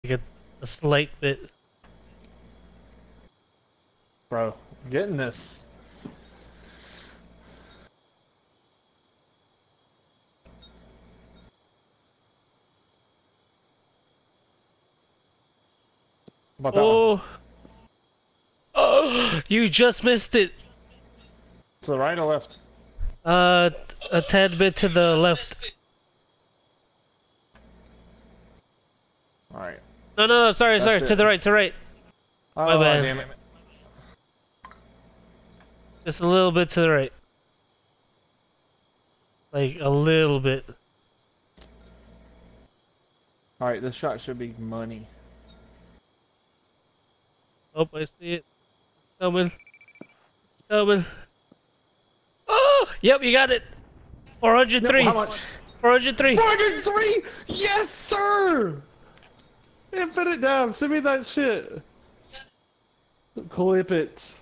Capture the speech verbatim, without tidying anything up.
Like a, a slight bit. Bro, I'm getting this. About that one. Oh. Oh, you just missed it. To the right or left? Uh, a tad bit to the left. Alright. No, no, no, sorry, sorry, That's to it. the right, to the right. Oh, My bad. damn it. Just a little bit to the right. Like, a little bit. Alright, this shot should be money. Oh, I see it. Coming. Coming. Oh! Yep, you got it! four hundred three! No, how much? four hundred three! four hundred three! Yes, sir! Infinite down. Send me that shit. Clip it.